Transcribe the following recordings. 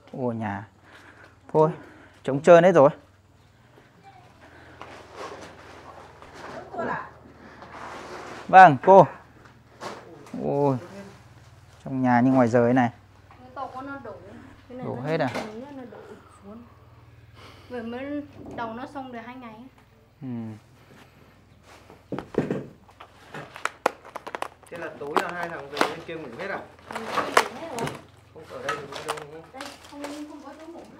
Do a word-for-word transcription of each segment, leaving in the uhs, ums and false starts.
Ủa nhà. Thôi, trống trơn hết rồi. Vâng, cô. Ôi, trong nhà như ngoài rời này. Đổ hết à? Vừa mới đầu nó xong được hai ngày. Ừ. Thế là tối là hai thằng về bên kia ngủ hết à? Ừ, ngủ hết rồi. Không ở đây được đâu đúng không? Đây, không, không có chỗ ngủ nữa.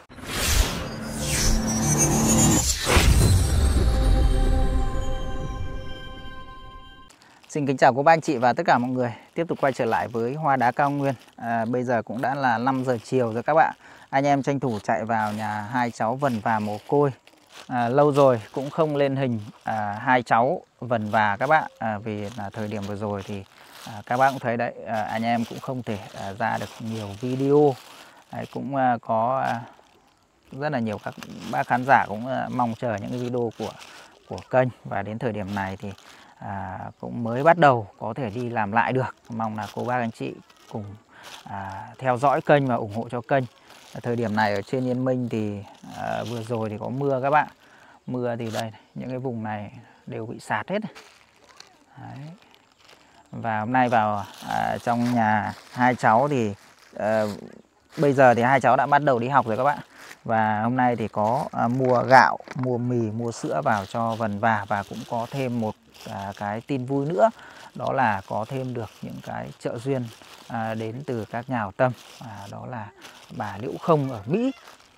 Xin kính chào cô bác anh chị và tất cả mọi người. Tiếp tục quay trở lại với Hoa Đá Cao Nguyên. à, Bây giờ cũng đã là năm giờ chiều rồi các bạn. Anh em tranh thủ chạy vào nhà hai cháu Vần và Mồ Côi. à, Lâu rồi cũng không lên hình à, hai cháu Vần và các bạn. à, Vì là thời điểm vừa rồi thì à, các bác cũng thấy đấy, à, anh em cũng không thể à, ra được nhiều video. Đấy, cũng à, có à, rất là nhiều các bác khán giả cũng à, mong chờ những cái video của của kênh. Và đến thời điểm này thì à, cũng mới bắt đầu có thể đi làm lại được. Mong là cô bác anh chị cùng à, theo dõi kênh và ủng hộ cho kênh. Ở thời điểm này ở trên Yên Minh thì à, vừa rồi thì có mưa các bạn. Mưa thì đây, những cái vùng này đều bị sạt hết. Đấy. Và hôm nay vào à, trong nhà hai cháu thì à, bây giờ thì hai cháu đã bắt đầu đi học rồi các bạn. Và hôm nay thì có à, mua gạo, mua mì, mua sữa vào cho Vần và. Và cũng có thêm một à, cái tin vui nữa. Đó là có thêm được những cái trợ duyên à, đến từ các nhà hảo tâm. à, Đó là bà Liễu Không ở Mỹ.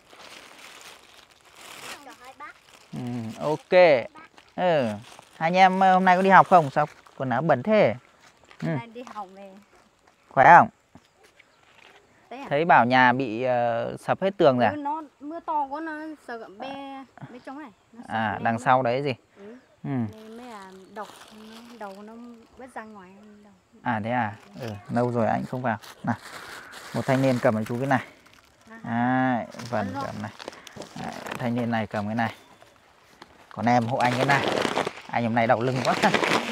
ừ, Ok. ừ. Hai anh em hôm nay có đi học không? Sao quần áo bẩn thế? ừ. Đi học về. Khỏe không? À? Thấy bảo nhà bị uh, sập hết tường rồi à? Ừ, nó mưa to quá nó sợ gậm bê bên trong này. À đằng sau đấy gì? Ừ. Ừ. Mới là độc, đầu nó vết ra ngoài. Đầu. À thế à? Ừ, lâu rồi anh không vào. Nào, một thanh niên cầm cho chú cái này. À, Vần cầm này. Đấy, thanh niên này cầm cái này. Còn em hộ anh cái này. Anh hôm nay đau lưng quá.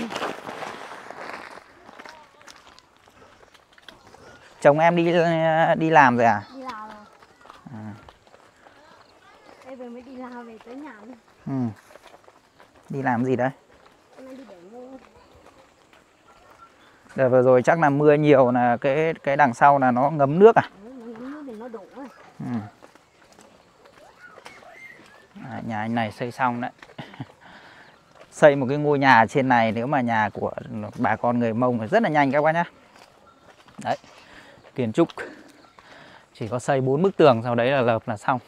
Chồng em đi đi làm rồi à? Đi làm rồi. À. Đây vừa mới đi làm về tới nhà luôn. Ừ. Đi làm gì đấy? Em đi để mua. Đợt vừa rồi chắc là mưa nhiều là cái cái đằng sau là nó ngấm nước à? Ừ, nó ngấm nước thì nó đổ rồi. Ừ. À, nhà anh này xây xong đấy. Xây một cái ngôi nhà trên này, nếu mà nhà của bà con người Mông thì rất là nhanh các bác nhá. Đấy, kiến trúc chỉ có xây bốn bức tường, sau đấy là lợp là xong.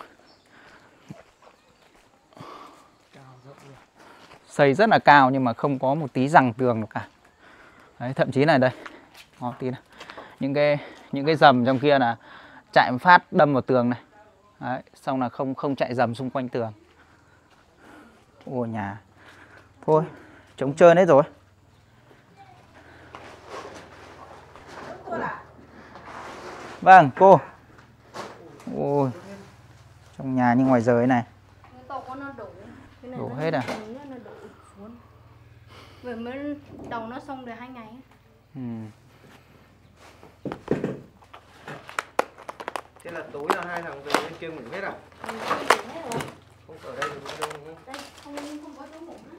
Xây rất là cao nhưng mà không có một tí giằng tường được cả. Đấy, thậm chí này đây, có tí này. Những cái những cái rầm trong kia là chạy phát đâm vào tường này. Đấy, xong là không không chạy rầm xung quanh tường. Ủa nhà. Thôi, trống trơn hết rồi. Vâng, cô. Ôi, trong nhà như ngoài rời này. Đổ hết à? Vừa mới đầu nó xong được hai ngày. Ừ. Thế là tối là hai thằng về bên kia ngủ hết à? Ừ, ngủ hết rồi. Không ở đây được đâu đúng không? Đây, không, không có chỗ ngủ nữa.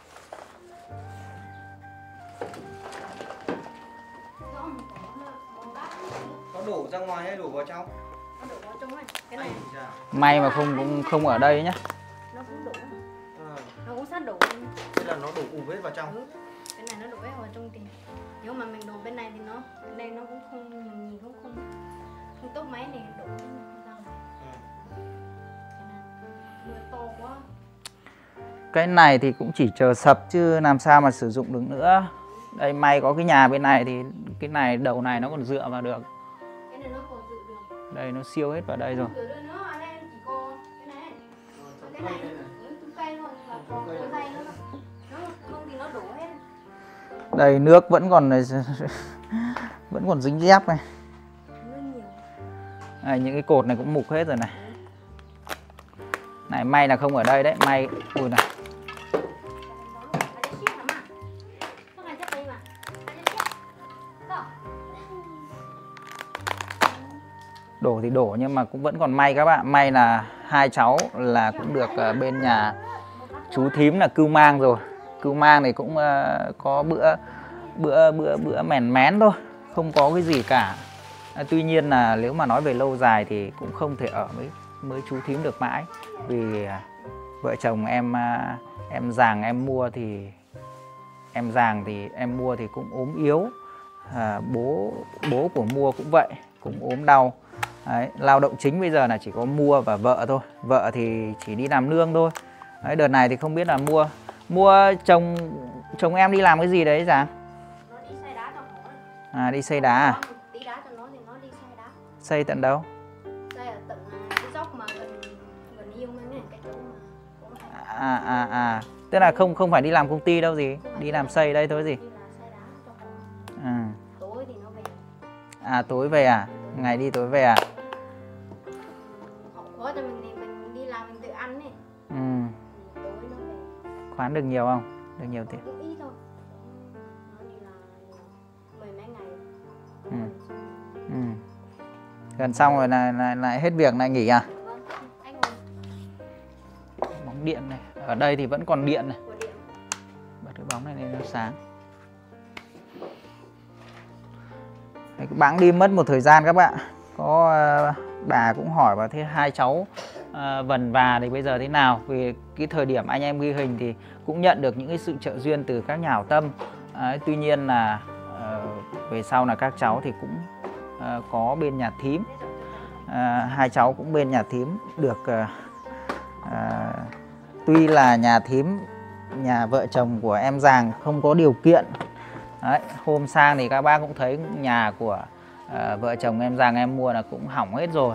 Nó đổ ra ngoài hay đổ vào trong? Nó đổ vào trong này, cái này. May mà không không, không ở đây nhá. Nó cũng đổ. À. Nó cũng sát đổ. Thế là nó đổ ù hết vào trong. Ừ. Cái này nó đổ hết vào trong thì nếu mà mình đổ bên này thì nó bên đây nó cũng không, mình nhìn cũng không không tốt mấy này đổ ra ngoài. Ừ. Mưa to quá. Cái này thì cũng chỉ chờ sập chứ làm sao mà sử dụng được nữa. Đây may có cái nhà bên này thì cái này đầu này nó còn dựa vào được. Cái này nó còn dựa được. Đây nó siêu hết vào đây rồi. Dựa được nữa, ở đây chỉ có cái này. Cái này nó cây thôi và còn cái dây nữa. Nó không thì nó đổ hết. Đây nước vẫn còn vẫn còn dính dép này. Đây, những cái cột này cũng mục hết rồi này. Này may là không ở đây đấy, may ui này. Đổ thì đổ nhưng mà cũng vẫn còn may các bạn. May là hai cháu là cũng được uh, bên nhà chú thím là cưu mang rồi. Cưu mang thì cũng uh, có bữa bữa bữa bữa mèn mén thôi, không có cái gì cả. À, tuy nhiên là nếu mà nói về lâu dài thì cũng không thể ở với mới chú thím được mãi. Vì uh, vợ chồng em uh, em Giàng em mua thì em Giàng thì em mua thì cũng ốm yếu. À, bố bố của mua cũng vậy, cũng ốm đau. Đấy, lao động chính bây giờ là chỉ có mua và vợ thôi. Vợ thì chỉ đi làm nương thôi. Đấy, đợt này thì không biết là mua mua chồng chồng em đi làm cái gì đấy Giàng? Nó đi xây đá cho họ. À, đi xây đá à? Tí đá cho nó thì nó đi xây đá. Xây tận đâu? Xây ở tận cái dốc mà gần gần yêu mình này, cái chỗ mà có À à à, tức là không không phải đi làm công ty đâu gì, đi làm xây đây thôi gì. đi là xây đá cho họ. À. Tối thì nó về. À, tối về à? Ngày đi tối về à? Họ có cho mình thì mình đi làm mình tự ăn này. Ừ. Tối nó về. Khoán được nhiều không? Được nhiều tiền. Cũng ít thôi. Nó đi là mười mấy ngày. Ừ. Ừ. Gần xong rồi lại lại lại hết việc lại nghỉ à? Vâng, anh ngồi Bóng điện này, ở đây thì vẫn còn điện này. của điện. Bật cái bóng này lên nó sáng. Đấy, cái bảng đi mất một thời gian các bạn. Có uh, bà cũng hỏi vào thế hai cháu uh, Vần Và thì bây giờ thế nào? Vì cái thời điểm anh em ghi hình thì cũng nhận được những cái sự trợ duyên từ các nhà hảo tâm. Đấy, tuy nhiên là uh, về sau là các cháu thì cũng uh, có bên nhà thím. Uh, hai cháu cũng bên nhà thím được uh, uh, tuy là nhà thím, nhà vợ chồng của em Giàng không có điều kiện. Đấy, hôm sang thì các bác cũng thấy nhà của uh, vợ chồng em Giàng em mua là cũng hỏng hết rồi.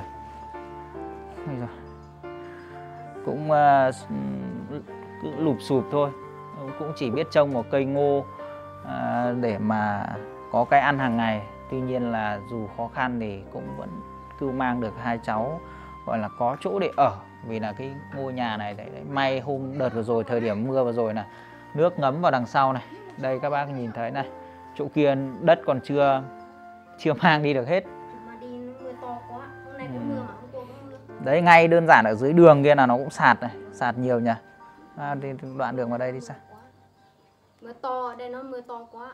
Cũng uh, lụp sụp thôi, cũng chỉ biết trông một cây ngô uh, để mà có cái ăn hàng ngày. Tuy nhiên là dù khó khăn thì cũng vẫn cưu mang được hai cháu gọi là có chỗ để ở. Vì là cái ngôi nhà này đấy, đấy, may hôm đợt vừa rồi, thời điểm mưa vừa rồi là nước ngấm vào đằng sau này. Đây các bác nhìn thấy này, chỗ kia đất còn chưa chưa mang đi được hết. Mà đi mưa to quá, hôm nay cũng mưa mà hôm qua cũng mưa. Đấy, ngay đơn giản ở dưới đường kia là nó cũng sạt này, sạt nhiều nhỉ. À, đi đoạn đường vào đây đi sao? Mưa to, ở đây nó mưa to quá.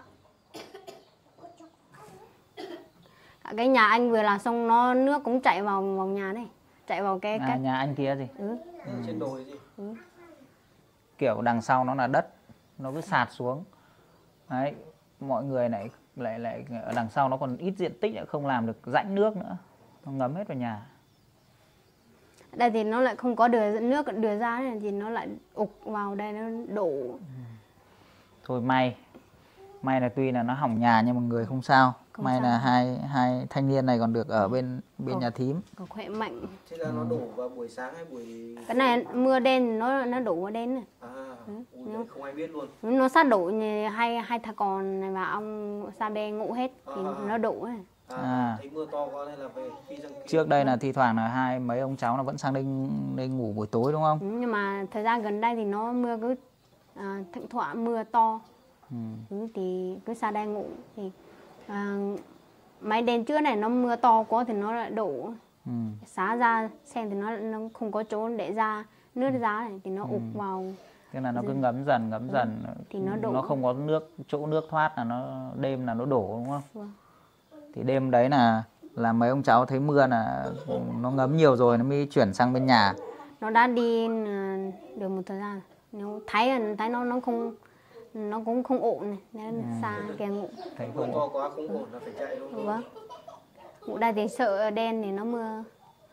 Cả cái nhà anh vừa làm xong nó nước cũng chạy vào vào nhà này, chạy vào cái À, cái nhà anh kia gì? ừ. Ừ. Trên đồi gì? Ừ. Kiểu đằng sau nó là đất, nó cứ sạt xuống. Đấy, mọi người lại lại lại ở đằng sau nó còn ít diện tích, lại không làm được rãnh nước nữa, nó ngấm hết vào nhà. Đây thì nó lại không có đường dẫn nước đưa ra này, thì nó lại ục vào đây nó đổ. Thôi may, may là tuy là nó hỏng nhà nhưng mà người không sao. Không May sao. là hai hai thanh niên này còn được ở bên bên Ồ. nhà thím. Còn khỏe mạnh. Thế là nó đổ vào buổi sáng hay buổi... Cái này mưa đen nó nó đổ vào đen này. À, Ừ. ui, đấy không ai biết luôn. Nó sát đổ như hai hai thằng con này và ông Sa Bê ngủ hết thì À. nó đổ này. À, À. thấy mưa to quá nên là về khi răng kia. Trước đây là thi thoảng là hai mấy ông cháu nó vẫn sang đây, đây ngủ buổi tối đúng không? Ừ, nhưng mà thời gian gần đây thì nó mưa cứ à, thỉnh thoảng mưa to. Ừ. Ừ, thì cứ Sa Đen ngủ thì à, mấy đêm trước này nó mưa to quá thì nó lại đổ. Ừ. Xá ra xem thì nó nó không có chỗ để ra nước ra này thì nó ục vào. Thế là nó cứ ngấm dần ngấm dần, Thì nó đổ. nó không có nước, chỗ nước thoát là nó đêm là nó đổ đúng không? Vâng. Thì đêm đấy là là mấy ông cháu thấy mưa là nó ngấm nhiều rồi nó mới chuyển sang bên nhà. Nó đã đi à, được một thời gian. Nếu thấy thấy nó nó không nó cũng không ổn này, nên xa kia ngủ. Thấy Mưa không? to quá không ổn là phải chạy luôn. Vâng. Ngủ đây thì sợ đen thì nó mưa.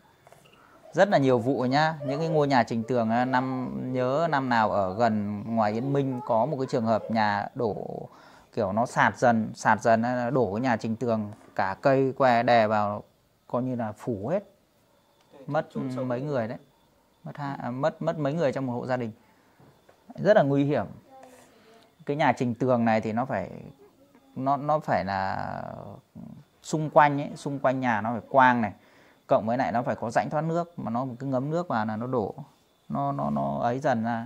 Rất là nhiều vụ nhá. Những cái ngôi nhà trình tường á, năm nhớ năm nào ở gần ngoài Yên Minh có một cái trường hợp nhà đổ, kiểu nó sạt dần sạt dần nó đổ cái nhà trình tường, cả cây que đè vào coi như là phủ hết, mất mấy người đấy, mất hai, à, mất mất mấy người trong một hộ gia đình, rất là nguy hiểm. Cái nhà trình tường này thì nó phải nó nó phải là xung quanh ấy, xung quanh nhà nó phải quang này, cộng với lại nó phải có rãnh thoát nước, mà nó cứ ngấm nước vào là nó đổ, nó nó nó ấy dần ra.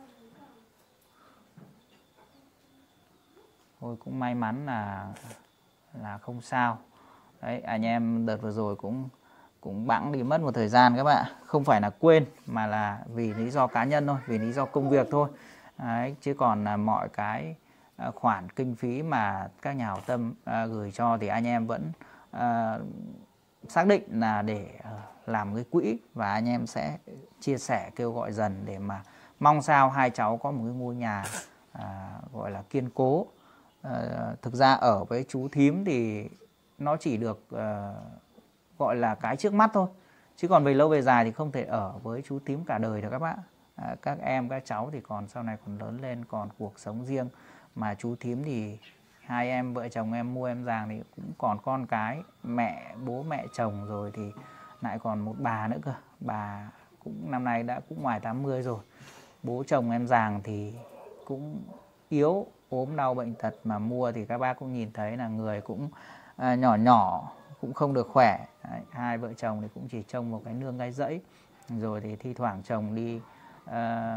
Thôi cũng may mắn là là không sao. Đấy, anh em đợt vừa rồi cũng cũng cũng bẵng đi mất một thời gian các bạn. Không phải là quên mà là vì lý do cá nhân thôi, vì lý do công việc thôi. Đấy, chứ còn là mọi cái khoản kinh phí mà các nhà hảo tâm à, gửi cho thì anh em vẫn à, xác định là để à, làm cái quỹ, và anh em sẽ chia sẻ kêu gọi dần để mà mong sao hai cháu có một cái ngôi nhà à, gọi là kiên cố. À, thực ra ở với chú thím thì nó chỉ được à, gọi là cái trước mắt thôi, chứ còn về lâu về dài thì không thể ở với chú thím cả đời được các bạn. À, các em các cháu thì còn sau này còn lớn lên, còn cuộc sống riêng. Mà chú thím thì hai em vợ chồng em mua em Giàng thì cũng còn con cái, mẹ bố mẹ chồng rồi thì lại còn một bà nữa cơ. Bà cũng năm nay đã cũng ngoài tám mươi rồi. Bố chồng em Giàng thì cũng yếu, ốm đau bệnh tật, mà mua thì các bác cũng nhìn thấy là người cũng à, nhỏ nhỏ, cũng không được khỏe. Đấy, hai vợ chồng thì cũng chỉ trông một cái nương cái rẫy, rồi thì thi thoảng chồng đi uh,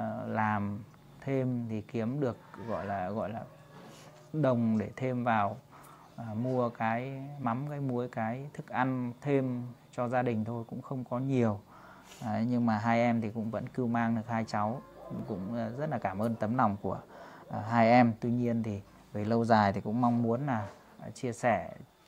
làm thêm thì kiếm được gọi là gọi là đồng để thêm vào à, mua cái mắm cái muối cái thức ăn thêm cho gia đình thôi, cũng không có nhiều. Đấy, nhưng mà hai em thì cũng vẫn cưu mang được hai cháu, cũng rất là cảm ơn tấm lòng của à, hai em. Tuy nhiên thì về lâu dài thì cũng mong muốn là à, chia sẻ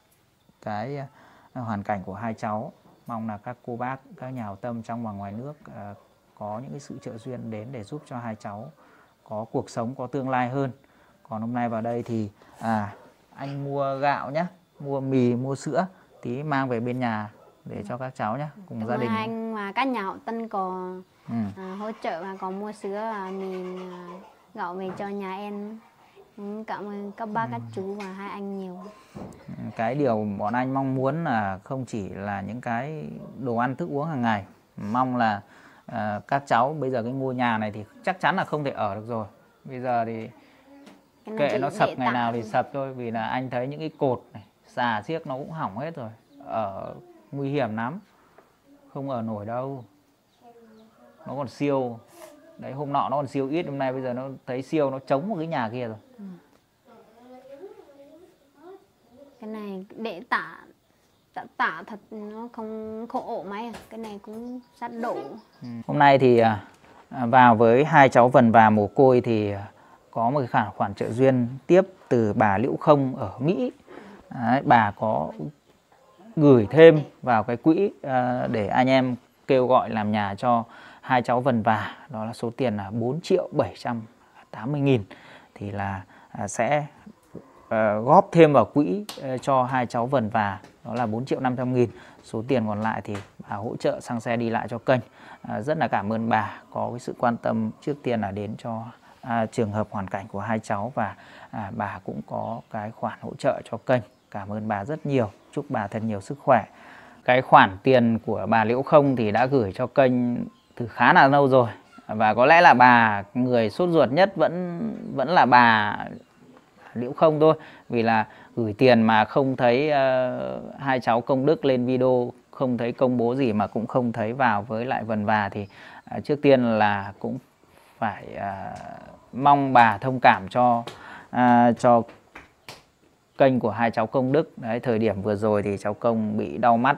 cái à, hoàn cảnh của hai cháu. Mong là các cô bác, các nhà hảo tâm trong và ngoài nước à, có những cái sự trợ duyên đến để giúp cho hai cháu có cuộc sống, có tương lai hơn. Còn hôm nay vào đây thì à, anh mua gạo nhé, mua mì, mua sữa, tí mang về bên nhà để cho các cháu nhé, cùng Cảm gia đình. anh và các nhà hảo tâm có ừ. à, hỗ trợ và có mua sữa và mì à, gạo về cho nhà em. Cảm ơn các bác, các chú và hai anh nhiều. Cái điều bọn anh mong muốn là không chỉ là những cái đồ ăn thức uống hàng ngày, mong là à, các cháu bây giờ cái ngôi nhà này thì chắc chắn là không thể ở được rồi. Bây giờ thì kệ nó sập ngày nào thì sập thôi, vì là anh thấy những cái cột này, xà xiếc nó cũng hỏng hết rồi, ở nguy hiểm lắm, không ở nổi đâu. Nó còn siêu đấy, hôm nọ nó còn siêu ít, hôm nay bây giờ nó thấy siêu, nó chống một cái nhà kia rồi. ừ. Cái này để tả tả, tả thật nó không khổ ổ mấy, cái này cũng sát độ. ừ. Hôm nay thì à, vào với hai cháu Vân và Mồ Côi thì có một cái khoản, khoản trợ duyên tiếp từ bà Liễu Không ở Mỹ. Đấy, bà có gửi thêm vào cái quỹ à, để anh em kêu gọi làm nhà cho hai cháu Vân và, đó là số tiền là bốn triệu bảy trăm tám mươi nghìn, thì là à, sẽ à, góp thêm vào quỹ à, cho hai cháu Vân và, đó là bốn triệu năm trăm nghìn. Số tiền còn lại thì bà hỗ trợ xăng xe đi lại cho kênh. À, rất là cảm ơn bà có cái sự quan tâm trước tiên là đến cho à, trường hợp hoàn cảnh của hai cháu, và à, bà cũng có cái khoản hỗ trợ cho kênh. Cảm ơn bà rất nhiều, chúc bà thật nhiều sức khỏe. Cái khoản tiền của bà Liễu Không thì đã gửi cho kênh từ khá là lâu rồi, và có lẽ là bà người sốt ruột nhất vẫn vẫn là bà Liễu Không thôi, vì là gửi tiền mà không thấy uh, hai cháu Công Đức lên video, không thấy công bố gì, mà cũng không thấy vào với lại Vân và, thì uh, trước tiên là cũng phải uh, mong bà thông cảm cho uh, cho kênh của hai cháu Công Đức. Đấy, thời điểm vừa rồi thì cháu Công bị đau mắt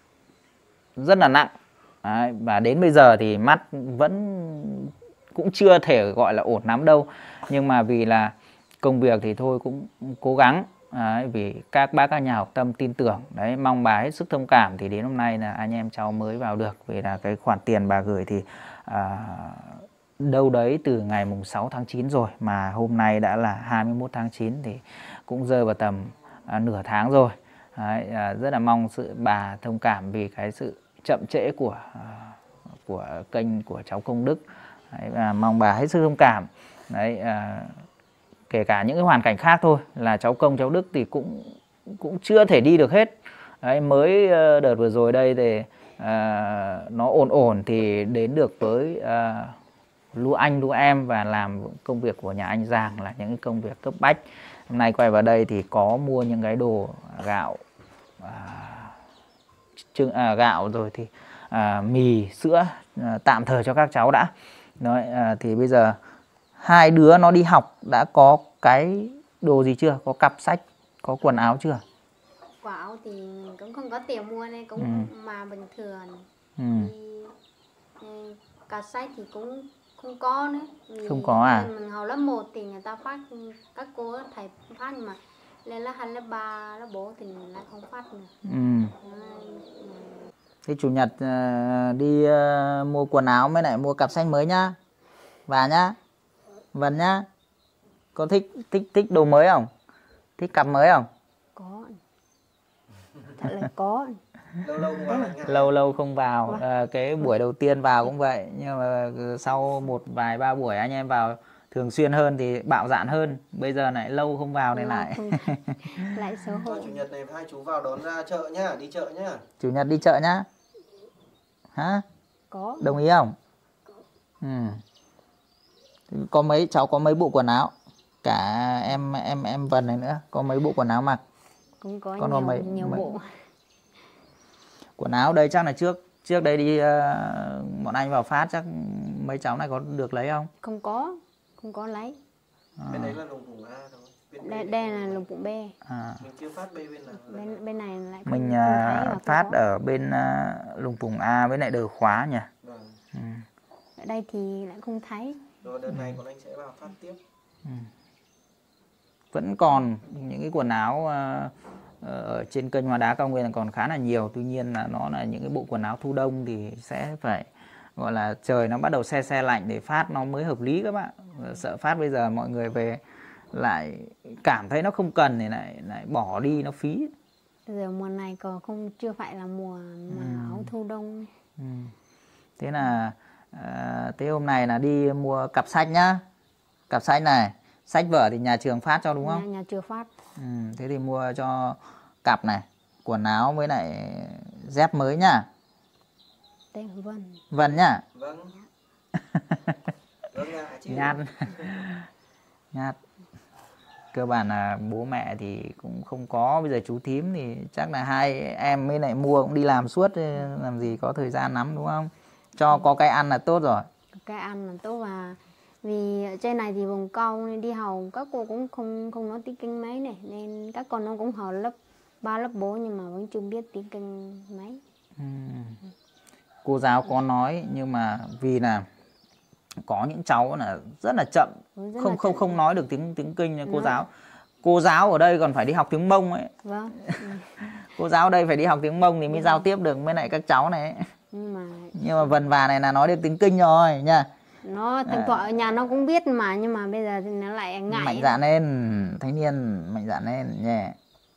rất là nặng. Đấy, và đến bây giờ thì mắt vẫn cũng chưa thể gọi là ổn lắm đâu, nhưng mà vì là công việc thì thôi cũng cố gắng. Đấy, vì các bác các nhà hảo tâm tin tưởng, đấy, mong bà hết sức thông cảm, thì đến hôm nay là anh em cháu mới vào được. Vì là cái khoản tiền bà gửi thì à, đâu đấy từ ngày mùng sáu tháng chín rồi, mà hôm nay đã là hai mươi mốt tháng chín, thì cũng rơi vào tầm à, nửa tháng rồi. Đấy, à, rất là mong sự bà thông cảm vì cái sự chậm trễ của à, của kênh của cháu Công Đức. Đấy, và mong bà hết sức thông cảm. Đấy, à, kể cả những cái hoàn cảnh khác thôi, là cháu Công cháu Đức thì cũng cũng chưa thể đi được hết. Đấy, mới đợt vừa rồi đây thì à, nó ổn ổn thì đến được với à, lũ anh lũ em và làm công việc của nhà anh Giàng, là những cái công việc cấp bách. Hôm nay quay vào đây thì có mua những cái đồ gạo à, chưng, à, gạo rồi thì à, mì sữa à, tạm thời cho các cháu đã. Đấy, à, thì bây giờ hai đứa nó đi học đã có cái đồ gì chưa? Có cặp sách, có quần áo chưa? quả áo thì mình cũng không có tiền mua nên cũng Ừ. mà bình thường. Ừ. Thì, ừ, cà sách thì cũng không có nữa. Vì Không có à? lên mình học lớp một thì người ta phát, các cô thầy phát, nhưng mà lên lớp hai, lớp ba, lớp bốn thì lại không phát nữa. Ừ. Đấy, ừ. Thế chủ nhật uh, đi uh, mua quần áo mới lại mua cặp sách mới nhá. Và nhá. Vân nhá. Có thích thích thích đồ mới không? Thích cặp mới không? Có. Thật là có. Lâu lâu không vào lại ngại. Lâu lâu không vào. Vâng. À, cái buổi đầu tiên vào cũng vậy, nhưng mà sau một vài ba buổi anh em vào thường xuyên hơn thì bạo dạn hơn. Bây giờ lại lâu không vào nên Lâu lại không lại xấu hổ. Thôi chủ nhật này hai chú vào đón ra chợ nhá, đi chợ nhá. Chủ nhật đi chợ nhá. Hả? Có. Đồng ý không? Ừ. Có mấy cháu có mấy bộ quần áo. Cả em em em Vân này nữa, có mấy bộ quần áo mặc. Cũng có Con nhiều, có mấy- nhiều mấy- bộ. Quần áo đây chắc là trước trước đây đi uh, bọn anh vào phát chắc mấy cháu này có được lấy không? Không có. Không có lấy. Bên đấy là lồng vùng A thôi. Bên Đây, B đây thì là không- lục bộ B. À, Mình chưa phát B bên nào. Bên bên này lại không, mình không uh, thấy và không phát có. ở bên uh, Lùng Phùng A với lại Đờ Khóa nhỉ. Vâng. Ừ. Ở đây thì lại không thấy. Rồi đợt này bọn anh sẽ vào phát tiếp. Vẫn còn những cái quần áo uh, ở trên kênh Hoa Đá Cao Nguyên còn khá là nhiều, tuy nhiên là nó là những cái bộ quần áo thu đông thì sẽ phải gọi là trời nó bắt đầu se se lạnh để phát nó mới hợp lý các bạn. Sợ phát bây giờ mọi người về lại cảm thấy nó không cần thì lại lại bỏ đi nó phí. Giờ mùa này còn không, chưa phải là mùa mà áo thu đông. Ừ. Thế là à, thế hôm nay là đi mua cặp sách nhá. Cặp sách này, sách vở thì nhà trường phát cho đúng không? Nhà, nhà chưa phát. Ừ, thế thì mua cho cặp này, quần áo với lại dép mới nhá. Tên Vân. Vân nhá. Vâng. Vâng ạ chứ. Nhát. Nhát. Cơ bản là bố mẹ thì cũng không có, bây giờ chú thím thì chắc là hai em mới lại mua cũng đi làm suốt, làm gì có thời gian lắm đúng không? Cho có cái ăn là tốt rồi. Cái ăn là tốt, và vì ở trên này thì vùng cao nên đi học các cô cũng không không nói tiếng Kinh mấy này, nên các con nó cũng học lớp ba, lớp bốn nhưng mà vẫn chưa biết tiếng Kinh mấy. Ừ. Cô giáo có nói nhưng mà vì là có những cháu là rất là chậm, Rất không là không chậm. không nói được tiếng tiếng Kinh như cô Nói. giáo. Cô giáo ở đây còn phải đi học tiếng Mông ấy. Vâng. Cô giáo ở đây phải đi học tiếng Mông thì mới Vâng. giao tiếp được với lại các cháu này ấy. Nhưng mà Nhưng mà Vân Và này là nói được tiếng Kinh rồi nha. nó thỉnh thoảng ở nhà nó cũng biết mà, nhưng mà bây giờ thì nó lại ngại. Mạnh dạn lên, thanh niên mạnh dạn lên nhé.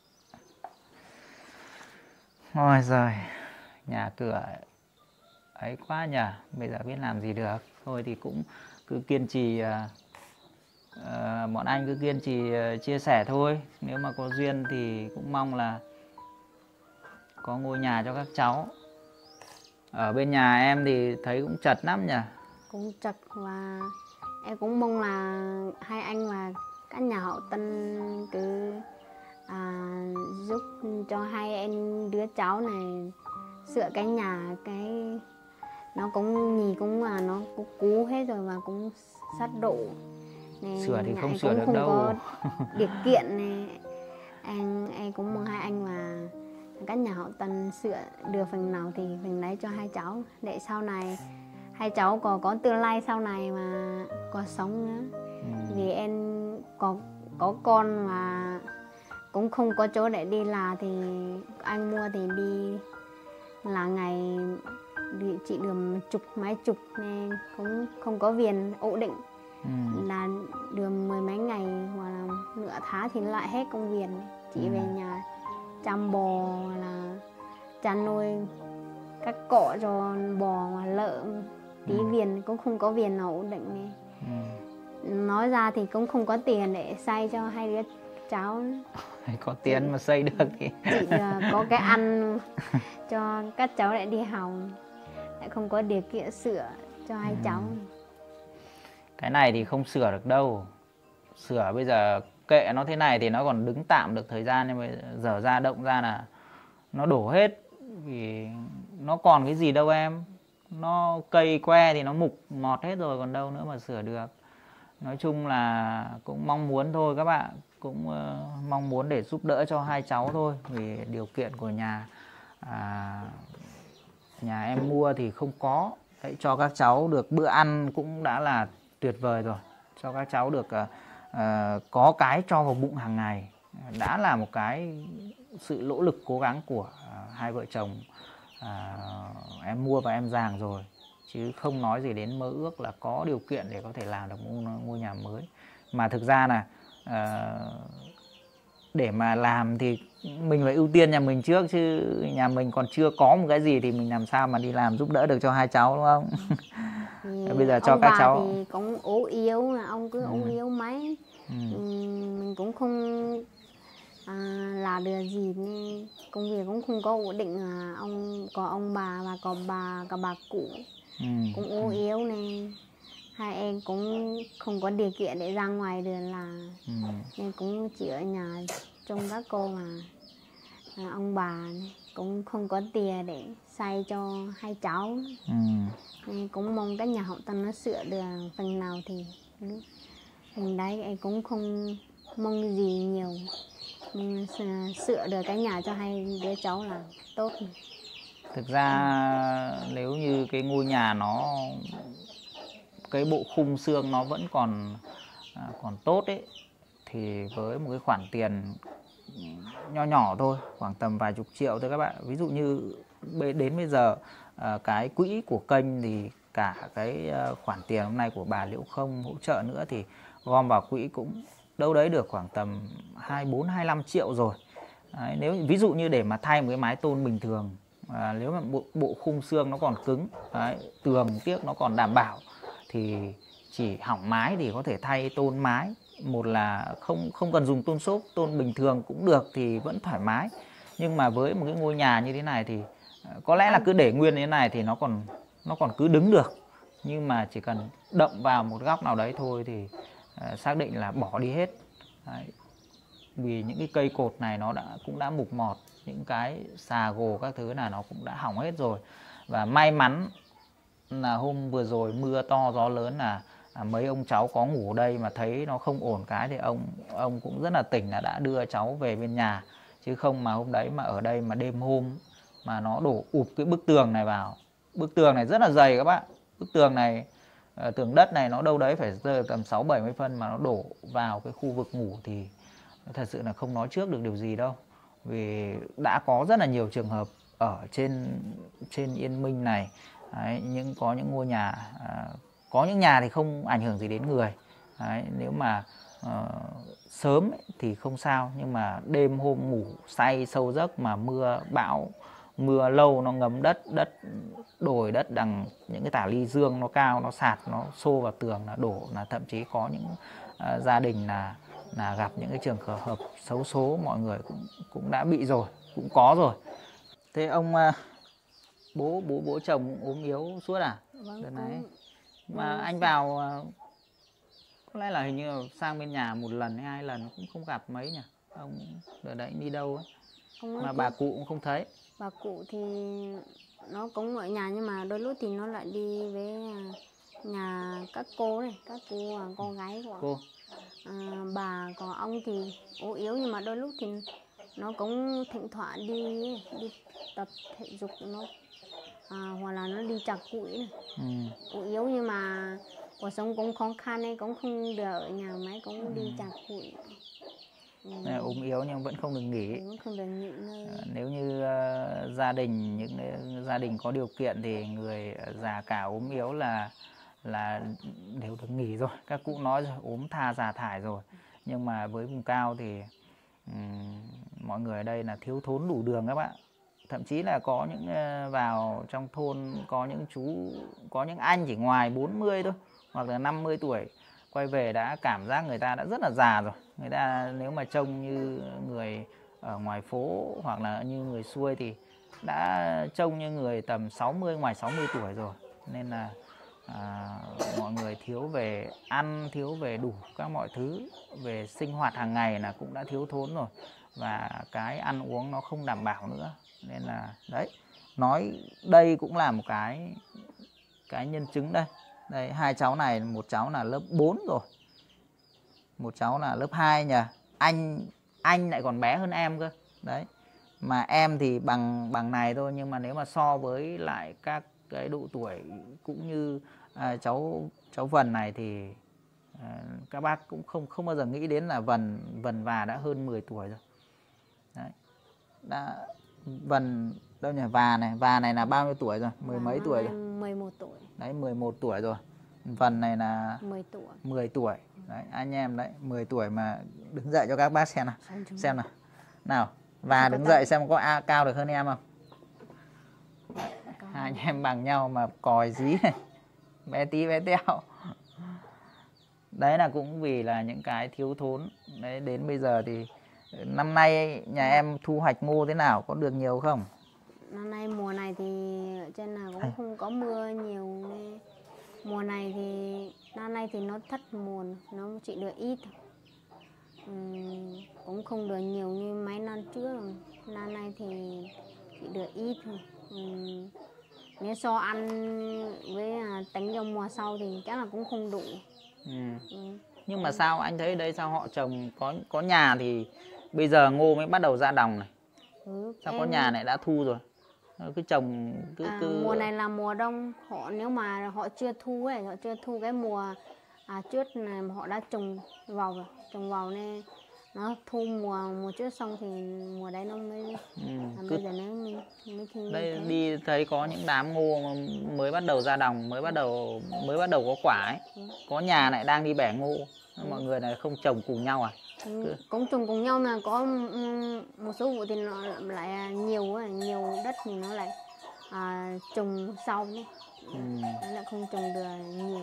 Ôi giời, nhà cửa ấy quá nhỉ, bây giờ biết làm gì được. Thôi thì cũng cứ kiên trì, uh, uh, bọn anh cứ kiên trì uh, chia sẻ thôi. Nếu mà có duyên thì cũng mong là có ngôi nhà cho các cháu. Ở bên nhà em thì thấy cũng chật lắm nhỉ. Cũng chật, và em cũng mong là hai anh và các nhà hậu tân cứ à, giúp cho hai em đứa cháu này sửa cái nhà, cái nó cũng nhìn cũng là nó cũng cũ hết rồi và cũng sắt đổ. Nên Sửa thì không em sửa cũng được không đâu. có điều kiện này. Em em cũng mong hai anh và các nhà hậu tân sửa được phần nào thì phần đấy cho hai cháu, để sau này hai cháu có có tương lai sau này mà có sống nữa. Ừ. Vì em có có con mà cũng không có chỗ để đi làm, thì anh mua thì đi là ngày đi chỉ được chục mấy chục nên cũng không có tiền ổn định. Ừ. Là được mười mấy ngày hoặc là nửa tháng thì lại hết công việc, chỉ Ừ. về nhà chăm bò là chăn nuôi các cỏ cho bò và lợn, tí Ừ. viền cũng không có viền nào ổn định này. Ừ. Nói ra thì cũng không có tiền để xây cho hai đứa cháu, Có tiền mà xây được thì chỉ là có cái ăn cho các cháu lại đi học, lại không có điều kiện sửa cho hai Ừ. cháu. cái này thì không sửa được đâu. Sửa bây giờ kệ nó thế này thì nó còn đứng tạm được thời gian, nhưng mà dở ra động ra là nó đổ hết. Vì nó còn cái gì đâu em. Nó cây que thì nó mục mọt hết rồi còn đâu nữa mà sửa được. Nói chung là cũng mong muốn thôi các bạn. cũng uh, mong muốn để giúp đỡ cho hai cháu thôi, vì điều kiện của nhà à, nhà em mua thì không có. Đấy, cho các cháu được bữa ăn cũng đã là tuyệt vời rồi, cho các cháu được uh, uh, có cái cho vào bụng hàng ngày đã là một cái sự nỗ lực cố gắng của uh, hai vợ chồng uh, em mua và em Giàng rồi, chứ không nói gì đến mơ ước là có điều kiện để có thể làm được một ngôi nhà mới. Mà thực ra là uh, để mà làm thì mình phải ưu tiên nhà mình trước, chứ nhà mình còn chưa có một cái gì thì mình làm sao mà đi làm giúp đỡ được cho hai cháu, đúng không? Thì bây giờ cho ông các bà cháu thì cũng ốm yếu, là ông cứ ừ. ốm yếu mấy ừ. Ừ, mình cũng không à, làm được gì nên công việc cũng không có ổn định. À, ông có ông bà và có bà cả bà cụ ừ. cũng ốm ừ. yếu nên hai em cũng không có điều kiện để ra ngoài đường làm ừ. nên cũng chỉ ở nhà trông các cô. Mà à, ông bà cũng không có tiền để xây cho hai cháu ừ. nên cũng mong các nhà hậu tâm nó sửa được phần nào thì phần đấy. Em cũng không mong gì nhiều, mong sửa được cái nhà cho hai đứa cháu là tốt. Thực ra nếu như cái ngôi nhà nó, cái bộ khung xương nó vẫn còn à, còn tốt ấy, thì với một cái khoản tiền nho nhỏ thôi, khoảng tầm vài chục triệu thôi các bạn. Ví dụ như đến bây giờ à, cái quỹ của kênh thì cả cái khoản tiền hôm nay của bà Liễu Không hỗ trợ nữa thì gom vào quỹ cũng đâu đấy được khoảng tầm hai mươi bốn hai mươi lăm triệu rồi. Đấy, nếu ví dụ như để mà thay một cái mái tôn bình thường, à, nếu mà bộ, bộ khung xương nó còn cứng, đấy, tường tiếc nó còn đảm bảo, thì chỉ hỏng mái thì có thể thay tôn mái. Một là không không cần dùng tôn xốp, tôn bình thường cũng được thì vẫn thoải mái. Nhưng mà với một cái ngôi nhà như thế này thì có lẽ là cứ để nguyên như thế này thì nó còn nó còn cứ đứng được. Nhưng mà chỉ cần động vào một góc nào đấy thôi thì uh, xác định là bỏ đi hết. Đấy. Vì những cái cây cột này nó đã cũng đã mục mọt, những cái xà gồ các thứ là nó cũng đã hỏng hết rồi. Và may mắn là hôm vừa rồi mưa to gió lớn là à, mấy ông cháu có ngủ đây mà thấy nó không ổn cái thì ông ông cũng rất là tỉnh là đã đưa cháu về bên nhà. Chứ không mà hôm đấy mà ở đây mà đêm hôm mà nó đổ ụp cái bức tường này vào. Bức tường này rất là dày các bạn. Bức tường này, uh, tường đất này nó đâu đấy phải rơi tầm sáu bảy mươi phân mà nó đổ vào cái khu vực ngủ thì thật sự là không nói trước được điều gì đâu. Vì đã có rất là nhiều trường hợp ở trên trên Yên Minh này. Đấy, những có những ngôi nhà à, có những nhà thì không ảnh hưởng gì đến người. Đấy, nếu mà uh, sớm ấy, thì không sao, nhưng mà đêm hôm ngủ say sâu giấc mà mưa bão, mưa lâu nó ngấm đất, đất đồi đất đằng những cái tả ly dương nó cao, nó sạt, nó xô vào tường là đổ, là thậm chí có những uh, gia đình là là gặp những cái trường hợp xấu số, mọi người cũng cũng đã bị rồi, cũng có rồi. Thế ông uh, bố bố bố chồng ốm yếu suốt à? Vâng, Đợt này cũng... mà ừ. Anh vào có lẽ là hình như sang bên nhà một lần hay hai lần cũng không gặp mấy nhỉ? Ông đợt đấy đi đâu ấy Ông mà bà cụ cũng không thấy. Bà cụ thì nó cũng ở nhà nhưng mà đôi lúc thì nó lại đi với nhà các cô này, các cô và con gái của cô. À, bà còn ông thì ốm yếu nhưng mà đôi lúc thì nó cũng thỉnh thoảng đi đi tập thể dục nó à, hoặc là nó đi chặt củi này. Ừ. Ốm yếu nhưng mà cuộc sống cũng khó khăn nên cũng không được ở nhà máy, cũng ừ. đi chặt củi. Ừ. Ốm yếu nhưng vẫn không được nghỉ. Ừ, không được nghỉ ngơi. À, nếu như uh, gia đình những uh, gia đình có điều kiện thì người già cả ốm yếu là là đều được nghỉ rồi. Các cụ nói rồi, ốm tha già thải rồi. Nhưng mà với vùng cao thì um, mọi người ở đây là thiếu thốn đủ đường các bạn. Thậm chí là có những uh, vào trong thôn có những chú, có những anh chỉ ngoài bốn mươi thôi, hoặc là năm mươi tuổi quay về đã cảm giác người ta đã rất là già rồi. Người ta nếu mà trông như người ở ngoài phố hoặc là như người xuôi thì đã trông như người tầm sáu mươi, ngoài sáu mươi tuổi rồi. Nên là à, mọi người thiếu về ăn, thiếu về đủ các mọi thứ, về sinh hoạt hàng ngày là cũng đã thiếu thốn rồi. Và cái ăn uống nó không đảm bảo nữa. Nên là đấy, nói đây cũng là một cái cái nhân chứng đây. Đây, hai cháu này, một cháu là lớp bốn rồi, một cháu là lớp hai nhỉ. anh anh lại còn bé hơn em cơ đấy, mà em thì bằng bằng này thôi, nhưng mà nếu mà so với lại các cái độ tuổi cũng như à, cháu cháu Vân này thì à, các bác cũng không không bao giờ nghĩ đến là Vân Vân và đã hơn mười tuổi rồi đấy. Đã Vân đâu nhỉ, và này và này là bao nhiêu tuổi rồi, mười mấy tuổi rồi, mười một tuổi đấy, mười một tuổi rồi. Vân này là mười tuổi. mười tuổi đấy, anh em đấy, mười tuổi mà đứng dậy cho các bác xem nào, xem nào nào, và đứng dậy xem có a cao được hơn em không. Hai anh em bằng nhau mà còi dí này, bé tí bé teo. Đấy là cũng vì là những cái thiếu thốn đấy. Đến bây giờ thì năm nay nhà em thu hoạch ngô thế nào, có được nhiều không? Năm nay mùa này thì ở trên là cũng không có mưa nhiều nên mùa này thì năm nay thì nó thất nguồn, nó chỉ được ít thôi. Uhm, cũng không được nhiều như mấy năm trước. Năm nay thì chỉ được ít thôi. Uhm, nếu so ăn với à, tính trong mùa sau thì chắc là cũng không đủ. Ừ. Ừ. Nhưng mà sao anh thấy đây sao họ trồng có có nhà thì bây giờ ngô mới bắt đầu ra đồng này. Ừ, Sao em... có nhà này đã thu rồi, cứ trồng cứ, à, cứ... mùa này là mùa đông, họ nếu mà họ chưa thu ấy, họ chưa thu cái mùa à, trước này mà họ đã trồng vào rồi, trồng vào nên nó thu mùa mùa trước xong thì mùa đấy nó mới ừ, à, cứ... bây giờ nó mới, mới thu đây thế. đi thấy có những đám ngô mới bắt đầu ra đồng, mới bắt đầu mới bắt đầu có quả ấy. Ừ. Có nhà lại đang đi bẻ ngô. Ừ. Mọi người này không trồng cùng nhau à? Ừ, cứ... cũng trồng cùng nhau mà có một số vụ thì nó lại nhiều ấy, nhiều đất thì nó lại à, trồng sau đấy. Ừ. Nó lại không trồng được nhiều.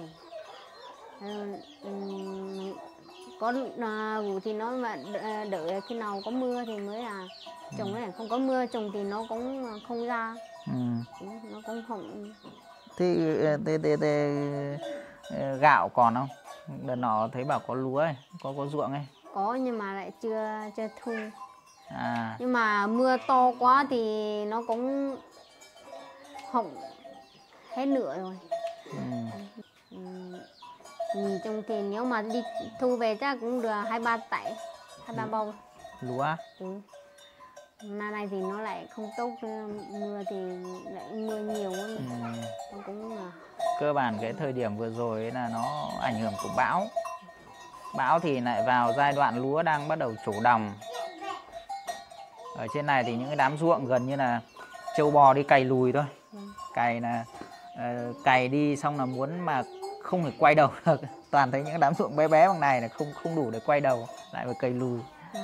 Ừ, có à, vụ thì nó mà đợi khi nào có mưa thì mới là trồng đấy, không có mưa trồng thì nó cũng không ra. Ừ. Ừ, nó cũng không. Thế, thế, thế, thế gạo còn không? Đợt nọ thấy bảo có lúa ấy, có có ruộng ấy. Có nhưng mà lại chưa chưa thu. À. Nhưng mà mưa to quá thì nó cũng hỏng hết nửa rồi. Ừ. Ừ. Nhìn trông thì nếu mà đi thu về chắc cũng được hai ba tẩy, hai ba bầu. Lúa? Ừ. Năm nay thì nó lại không tốt, mưa thì lại mưa nhiều quá. Ừ. Nó cũng là... Cơ bản cái thời điểm vừa rồi ấy là nó ảnh hưởng của bão. Bão thì lại vào giai đoạn lúa đang bắt đầu trổ đồng. Ở trên này thì những cái đám ruộng gần như là trâu bò đi cày lùi thôi. Ừ. Cày là uh, cày đi xong là muốn mà không thể quay đầu được. Toàn thấy những đám ruộng bé bé bằng này là không không đủ để quay đầu, lại phải cày lùi. Ừ.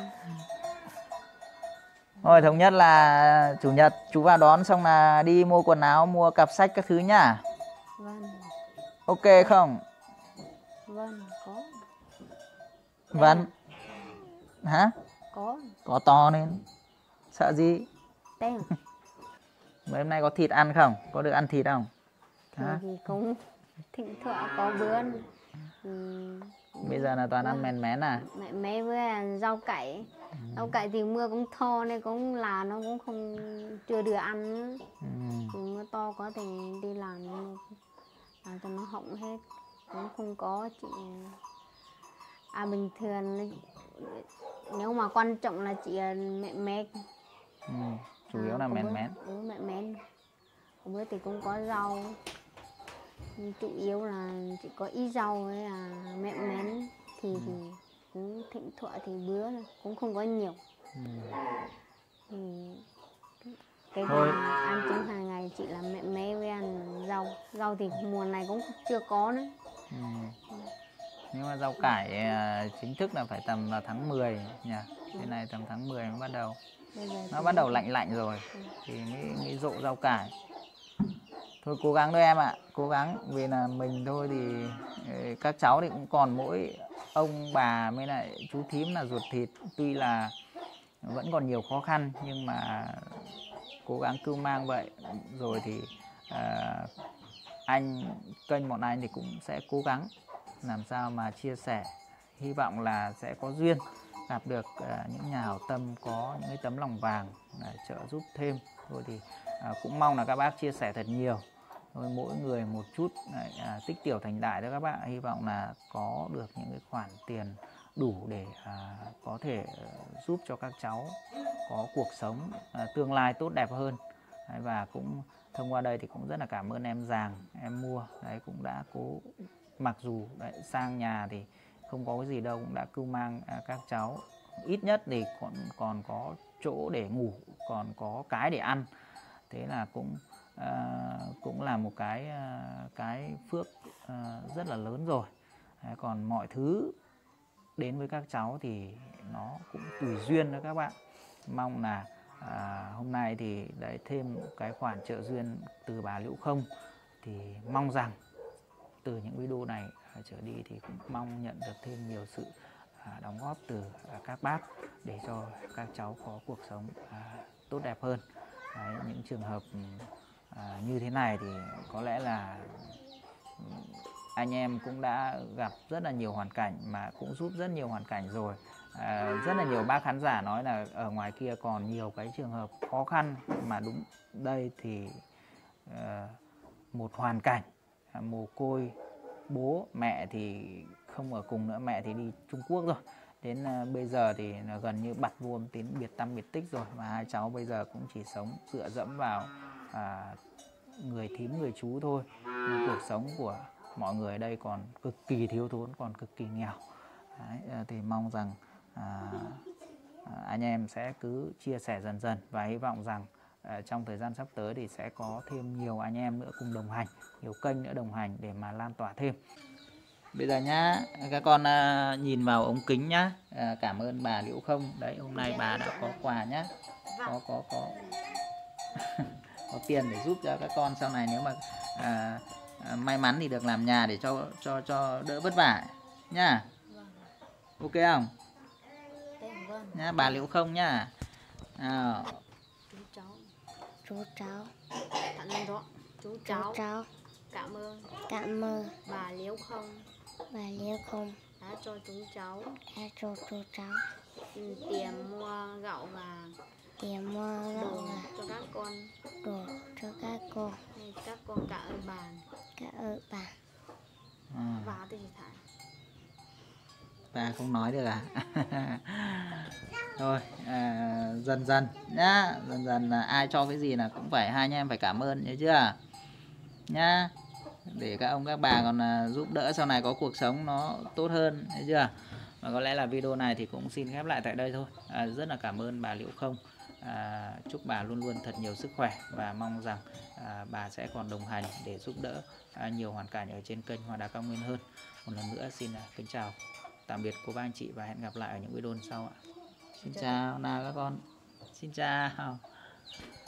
Rồi thống nhất là chủ nhật chú vào đón xong là đi mua quần áo, mua cặp sách các thứ nhá. Vâng. Ok không? Vâng, có. Vâng. Hả? Có. Có to nên. Sợ gì? Tên. Mấy hôm nay có thịt ăn không? Có được ăn thịt không? Hả? Thì cũng thỉnh thoảng có bữa ăn. Ừ. Bây giờ là toàn ăn mén mén à? Mẹ mé với rau cải. Ừ. Rau cải thì mưa cũng to nên cũng là nó cũng không chưa được ăn nữa. Ừ. Thì mưa to quá thì đi làm làm cho nó hỏng hết, cũng không có chị. À bình thường nếu mà quan trọng là chị mẹ mé. Ừ. Chủ yếu à, là mén mén. Ừ, mẹ mén. Bữa thì cũng có rau. Nhưng chủ yếu là chỉ có ít rau với là mẹ mén thì, ừ. thì cũng thỉnh thoảng thì bữa cũng không có nhiều. Ừ. Thì cái thôi ăn chính hàng ngày chị là mẹ mé với ăn rau. Rau thì mùa này cũng chưa có nữa. Ừ. Ừ. Nhưng mà rau cải chính thức là phải tầm là tháng mười nhỉ. Ừ. Cái này tầm tháng mười mới bắt đầu. Nó bắt đầu lạnh lạnh rồi. Ừ. Thì mới, mới rộ rau cải. Thôi cố gắng thôi em ạ, cố gắng, vì là mình thôi thì các cháu thì cũng còn mỗi ông bà với lại chú thím là ruột thịt, tuy là vẫn còn nhiều khó khăn nhưng mà cố gắng cưu mang vậy. Rồi thì à, anh kênh bọn anh thì cũng sẽ cố gắng làm sao mà chia sẻ, hy vọng là sẽ có duyên gặp được à, những nhà hảo tâm có những cái tấm lòng vàng để trợ giúp thêm. Thôi thì à, cũng mong là các bác chia sẻ thật nhiều. Thôi mỗi người một chút này, à, tích tiểu thành đại cho các bạn, hy vọng là có được những cái khoản tiền đủ để à, có thể giúp cho các cháu có cuộc sống à, tương lai tốt đẹp hơn. Đấy, và cũng thông qua đây thì cũng rất là cảm ơn em Giàng, em mua đấy cũng đã cố, mặc dù đấy, sang nhà thì không có cái gì đâu, cũng đã cưu mang à, các cháu ít nhất thì còn còn có chỗ để ngủ, còn có cái để ăn. Thế là cũng à, cũng là một cái à, cái phước à, rất là lớn rồi. Đấy, còn mọi thứ đến với các cháu thì nó cũng tùy duyên đó các bạn. Mong là à, hôm nay thì đấy thêm cái khoản trợ duyên từ bà Liễu Không, thì mong rằng từ những video này à, trở đi thì cũng mong nhận được thêm nhiều sự à, đóng góp từ à, các bác để cho các cháu có cuộc sống à, tốt đẹp hơn. Đấy, những trường hợp à, như thế này thì có lẽ là anh em cũng đã gặp rất là nhiều hoàn cảnh, mà cũng giúp rất nhiều hoàn cảnh rồi. À, rất là nhiều bác khán giả nói là ở ngoài kia còn nhiều cái trường hợp khó khăn, mà đúng đây thì uh, một hoàn cảnh uh, mồ côi, bố mẹ thì không ở cùng nữa, mẹ thì đi Trung Quốc rồi, đến uh, bây giờ thì gần như bặt vô tín biệt tâm biệt tích rồi, và hai cháu bây giờ cũng chỉ sống dựa dẫm vào uh, người thím người chú thôi. Nhưng cuộc sống của mọi người ở đây còn cực kỳ thiếu thốn, còn cực kỳ nghèo. Đấy, thì mong rằng à, anh em sẽ cứ chia sẻ dần dần, và hy vọng rằng à, trong thời gian sắp tới thì sẽ có thêm nhiều anh em nữa cùng đồng hành, nhiều kênh nữa đồng hành để mà lan tỏa thêm. Bây giờ nhá, các con à, nhìn vào ống kính nhá. À, cảm ơn bà Liễu Không. Đấy, hôm nay bà đã có quà nhá. Có có có có tiền để giúp cho các con sau này, nếu mà à, à, may mắn thì được làm nhà để cho cho cho đỡ vất vả nhá. Ok không? Nhá, bà Liễu Không nhá. À. Chú cháu. Chú cháu. Cảm ơn đó. Chú cháu. Chú cháu. Cảm ơn. Cảm ơn bà Liễu Không. bà Liễu Không đã cho chúng cháu. đã cho chú cháu tiền mua gạo và tiền mua đồ gạo và cho các con. đồ cho các con. Nên các con cảm ơn bà. Cảm ơn bà. À. Và thì thả. Bà không nói được à? Thôi à, dần dần nhá, dần dần là ai cho cái gì là cũng phải hai anh em phải cảm ơn, nhớ chưa nhá, để các ông các bà còn à, giúp đỡ sau này có cuộc sống nó tốt hơn, nhớ chưa. Và có lẽ là video này thì cũng xin khép lại tại đây thôi. À, rất là cảm ơn bà Liễu Không. À, chúc bà luôn luôn thật nhiều sức khỏe, và mong rằng à, bà sẽ còn đồng hành để giúp đỡ à, nhiều hoàn cảnh ở trên kênh Hoa Đá Cao Nguyên hơn. Một lần nữa xin à, kính chào tạm biệt cô bác anh chị, và hẹn gặp lại ở những video sau ạ. Xin chào nào các con. Xin chào.